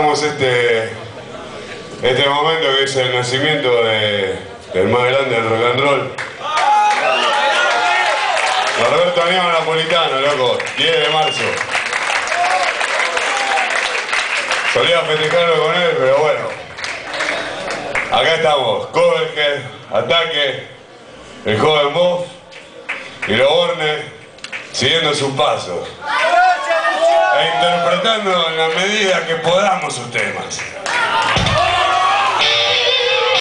festejamos este momento que es el nacimiento del más grande del rock and roll. Roberto Aníbal Napolitano, loco, 10 de marzo. Solía festejarlo con él, pero bueno. Acá estamos, Coverhead, Ataque, el joven Bob y los Bornes siguiendo sus pasos e interpretando en la medida que podamos sus temas.